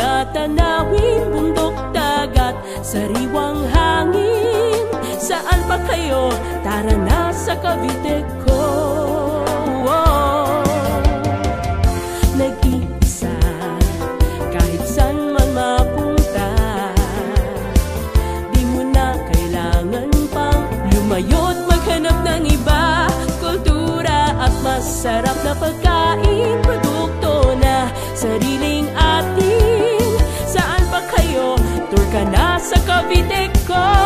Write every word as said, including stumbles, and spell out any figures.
Mga tanawin, bundok, dagat, sariwang hangin. Saan pa kayo? Tara na sa Cavite ko. Oh. Nag-iisa, kahit saan man mapunta, di mo na kailangan pang lumayo't maghanap ng iba. Kultura at masarap na pagkain, produkto na sariling atin. Saan pa kayo? Tour ka na sa Cavite ko.